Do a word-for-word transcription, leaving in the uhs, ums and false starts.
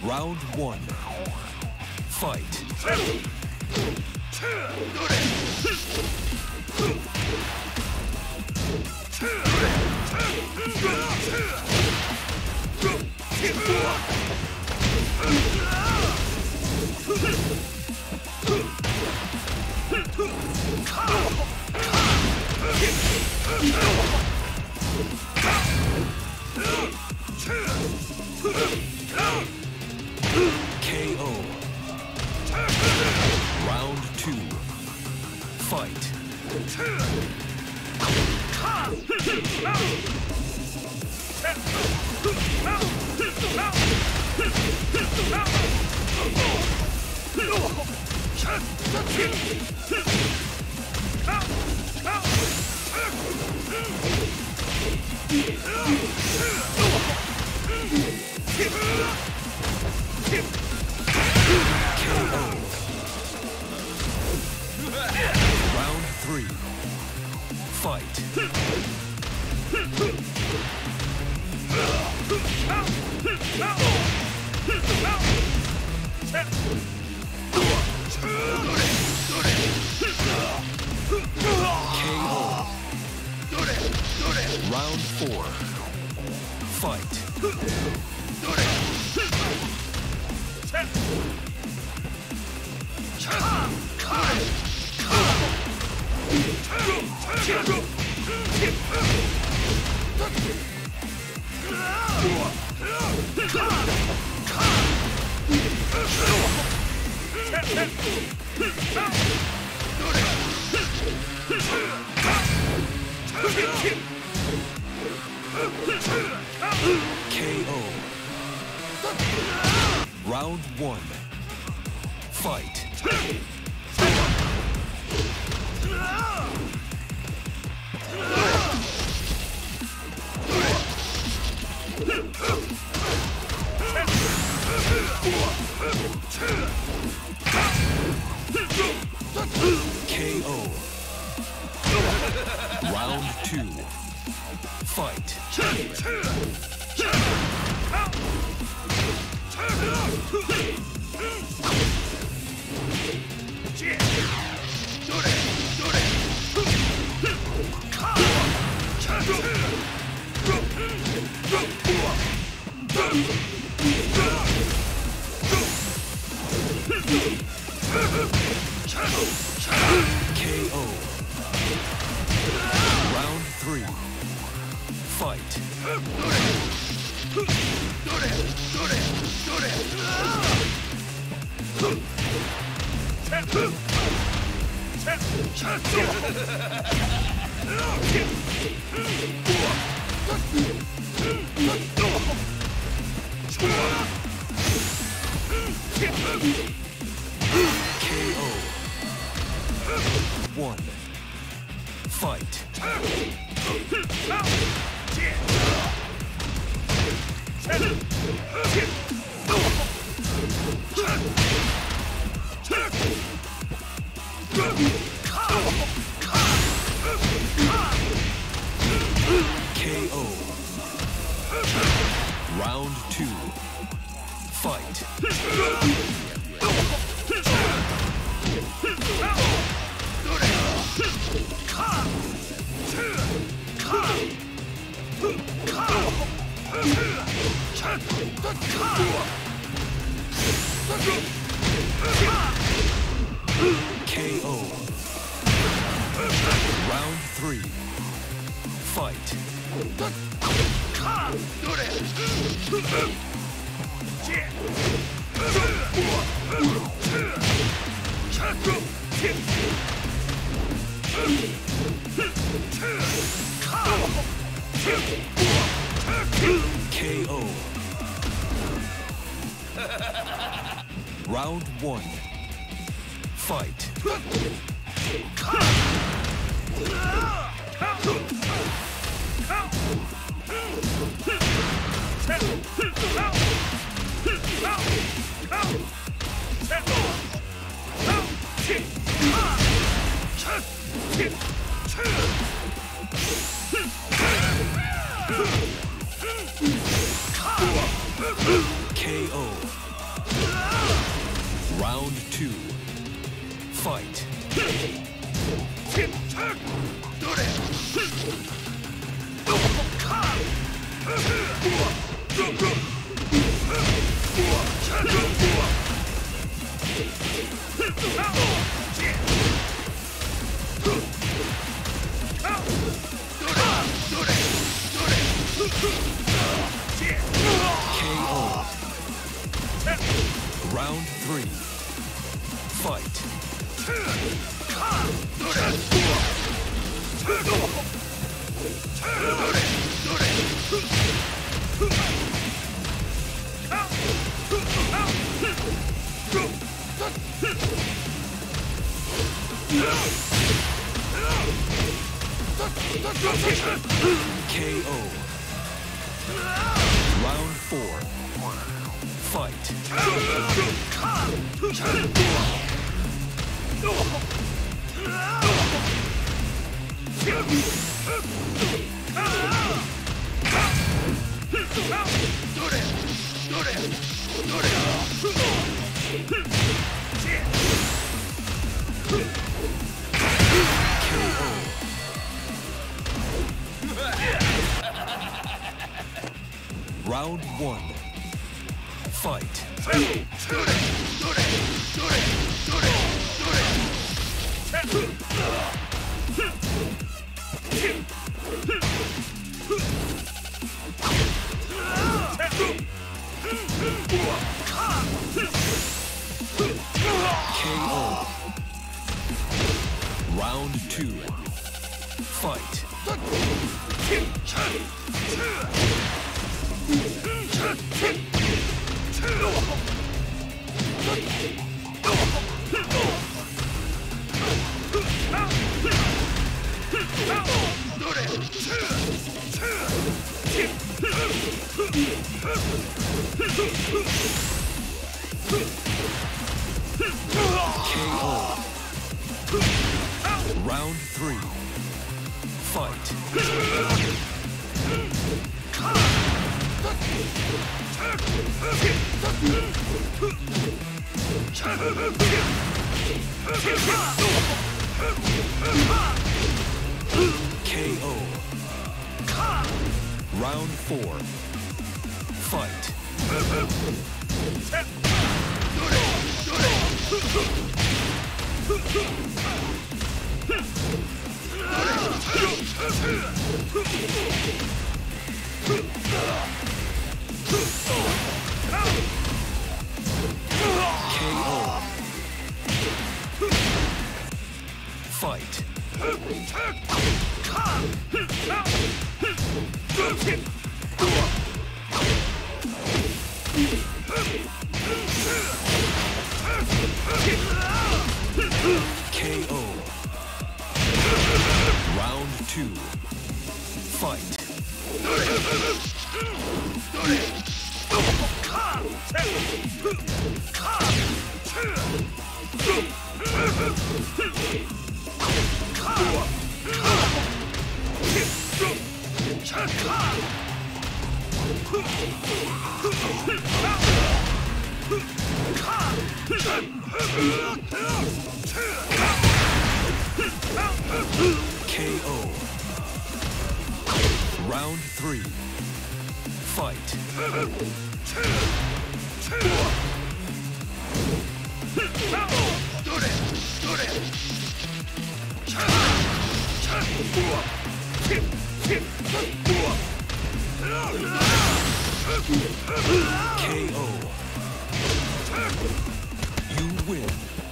Round one. Fight. K O. Round two. Fight. Round three. Fight. K O. Round four. Fight. K O. Round one. Fight. K O. Round two. Fight. K O. Round three. Fight. K O. One. Fight. K O. Round two. Fight. K O. Round three. Fight. K O. Round one. Fight. K O. Round two. Fight. K O. Round three. Fight. K O. Round four. Fight. Round one. Fight. K O. Round two. Fight. K O. Round three. Fight. K O. Round four. Fight. K O. Fight. K O. Round two. Fight. K O. Round three. Fight. K O. You win.